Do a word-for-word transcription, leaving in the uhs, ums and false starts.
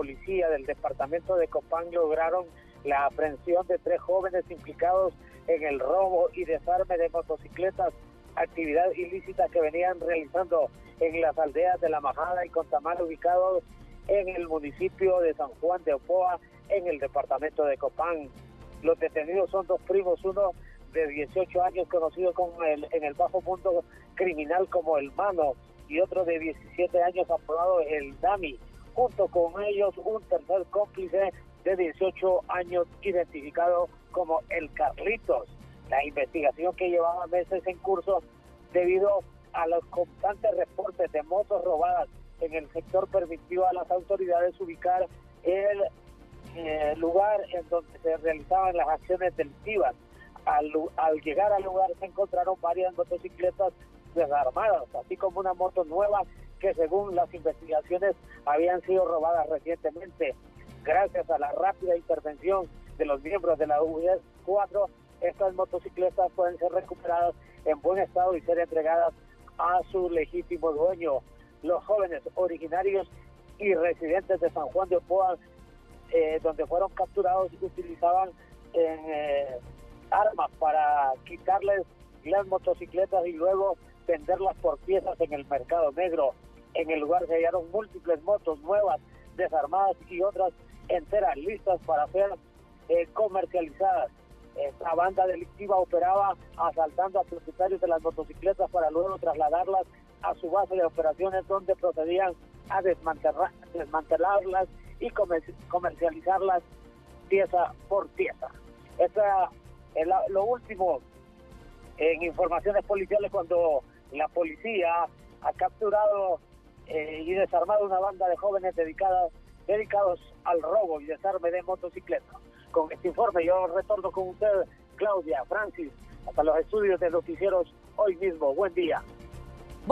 policía del departamento de Copán lograron la aprehensión de tres jóvenes implicados en el robo y desarme de motocicletas, actividad ilícita que venían realizando en las aldeas de La Majada y Contamar, ubicados en el municipio de San Juan de Ocoa, en el departamento de Copán. Los detenidos son dos primos, uno de dieciocho años, conocido como el, en el bajo mundo criminal como el Mano, y otro de diecisiete años, apodado el Dami. Junto con ellos, un tercer cómplice de dieciocho años, identificado como el Carlitos. La investigación, que llevaba meses en curso debido a los constantes reportes de motos robadas en el sector, permitió a las autoridades ubicar el eh, lugar en donde se realizaban las acciones delictivas. Al, al llegar al lugar se encontraron varias motocicletas desarmadas, así como una moto nueva que, según las investigaciones, habían sido robadas recientemente. Gracias a la rápida intervención de los miembros de la U D cuatro, estas motocicletas pueden ser recuperadas en buen estado y ser entregadas a su legítimo dueño. Los jóvenes originarios y residentes de San Juan de Ocoa, eh, donde fueron capturados, utilizaban eh, armas para quitarles las motocicletas y luego venderlas por piezas en el mercado negro. En el lugar se hallaron múltiples motos nuevas, desarmadas, y otras enteras listas para ser eh, comercializadas. Esta banda delictiva operaba asaltando a propietarios de las motocicletas para luego trasladarlas a su base de operaciones, donde procedían a desmantelar, desmantelarlas y comer, comercializarlas pieza por pieza. Esta es la, lo último en informaciones policiales, cuando la policía ha capturado eh, y desarmado una banda de jóvenes dedicadas, dedicados al robo y desarme de motocicletas. Con este informe yo retorno con usted, Claudia, Francis, hasta los estudios de noticieros Hoy Mismo. Buen día.